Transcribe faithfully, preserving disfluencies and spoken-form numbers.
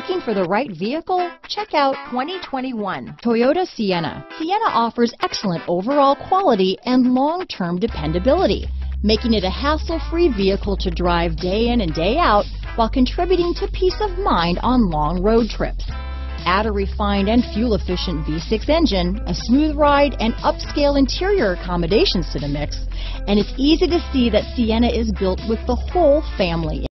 Looking for the right vehicle? Check out twenty twenty-one Toyota Sienna. Sienna offers excellent overall quality and long-term dependability, making it a hassle-free vehicle to drive day in and day out while contributing to peace of mind on long road trips. Add a refined and fuel-efficient V six engine, a smooth ride, and upscale interior accommodations to the mix, and it's easy to see that Sienna is built with the whole family